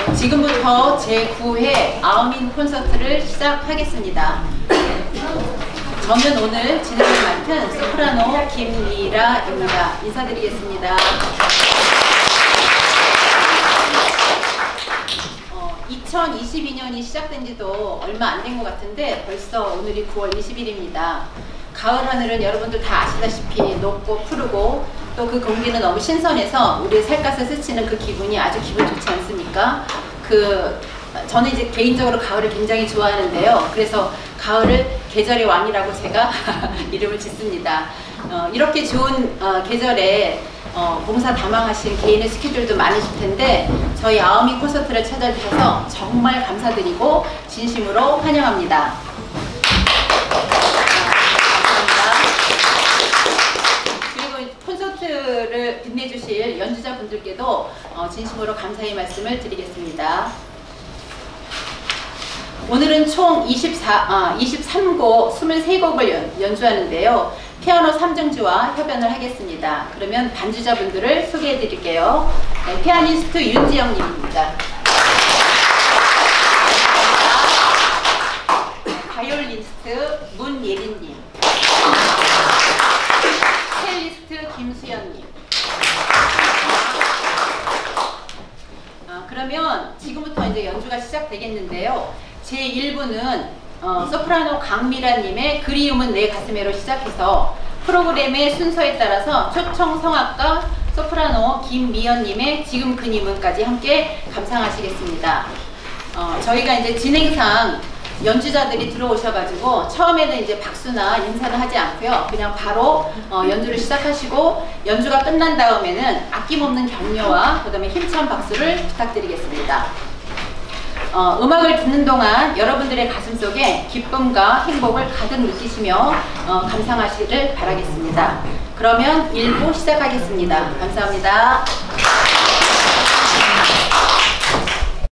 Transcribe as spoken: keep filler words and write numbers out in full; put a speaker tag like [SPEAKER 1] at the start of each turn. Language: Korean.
[SPEAKER 1] 지금부터 제구 회 아우민 콘서트를 시작하겠습니다. 저는 오늘 진행을 맡은 소프라노 김미라입니다. 인사드리겠습니다. 어, 이천이십이 년이 시작된 지도 얼마 안 된 것 같은데 벌써 오늘이 구월 이십일입니다. 가을 하늘은 여러분들 다 아시다시피 높고 푸르고 또 그 공기는 너무 신선해서 우리의 살갗을 스치는 그 기분이 아주 기분 좋지 않습니까? 그 저는 이제 개인적으로 가을을 굉장히 좋아하는데요. 그래서 가을을 계절의 왕이라고 제가 이름을 짓습니다. 어, 이렇게 좋은 어, 계절에 어, 봉사 다망하신 개인의 스케줄도 많으실 텐데 저희 아우민 콘서트를 찾아주셔서 정말 감사드리고 진심으로 환영합니다. 콘서트를 빛내주실 연주자분들께도 어, 진심으로 감사의 말씀을 드리겠습니다. 오늘은 총 이십사, 아, 이십삼 곡, 이십삼 곡을 연, 연주하는데요. 피아노 삼중주와 협연을 하겠습니다. 그러면 반주자분들을 소개해 드릴게요. 네, 피아니스트 윤지영님입니다. 바이올리니스트 문예린님. 첼리스트 김수연님. 아, 그러면 지금부터 이제 연주가 시작되겠는데요. 제일 부는 어, 소프라노 강미라님의 그리움은 내 가슴에로 시작해서 프로그램의 순서에 따라서 초청 성악가 소프라노 김미연님의 지금 그님은까지 함께 감상하시겠습니다. 어, 저희가 이제 진행상 연주자들이 들어오셔가지고 처음에는 이제 박수나 인사는 하지 않고요. 그냥 바로 어, 연주를 시작하시고 연주가 끝난 다음에는 아낌없는 격려와 그 다음에 힘찬 박수를 부탁드리겠습니다. 어, 음악을 듣는 동안 여러분들의 가슴속에 기쁨과 행복을 가득 느끼시며 어, 감상하시기를 바라겠습니다. 그러면 일 부 시작하겠습니다. 감사합니다.